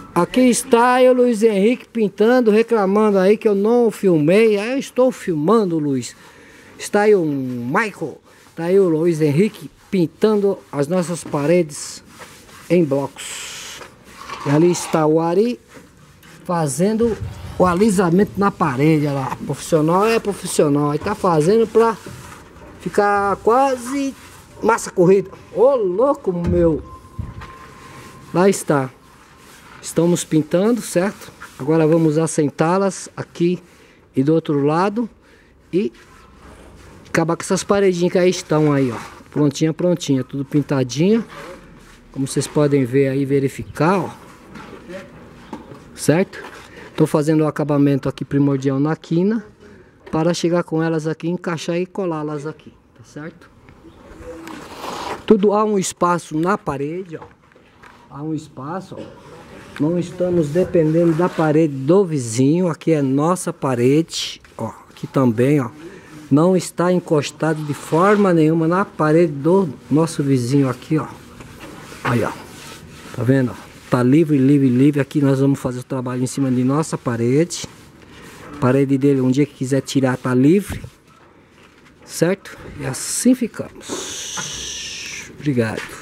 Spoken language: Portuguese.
Aqui está eu, Luiz Henrique, pintando, reclamando aí que eu não filmei. Aí eu estou filmando, Luiz. Está aí o Michael, está aí o Luiz Henrique pintando as nossas paredes em blocos. E ali está o Ari fazendo o alisamento na parede. Olha lá, profissional é profissional. Aí tá fazendo pra ficar quase massa corrida. Ô louco meu! Lá está. Estamos pintando, certo? Agora vamos assentá-las aqui e do outro lado. E acabar com essas paredinhas que aí estão aí, ó. Prontinha, prontinha. Tudo pintadinha. Como vocês podem ver aí, verificar, ó. Certo? Estou fazendo o acabamento aqui primordial na quina. Para chegar com elas aqui, encaixar e colá-las aqui. Tá certo? Tudo há um espaço na parede, ó. Há um espaço, ó. Não estamos dependendo da parede do vizinho. Aqui é nossa parede, ó. Aqui também, ó. Não está encostado de forma nenhuma na parede do nosso vizinho aqui, ó. Aí, ó. Tá vendo? Tá livre, livre, livre. Aqui nós vamos fazer o trabalho em cima de nossa parede. Parede dele, um dia que quiser tirar, tá livre. Certo? E assim ficamos. Obrigado.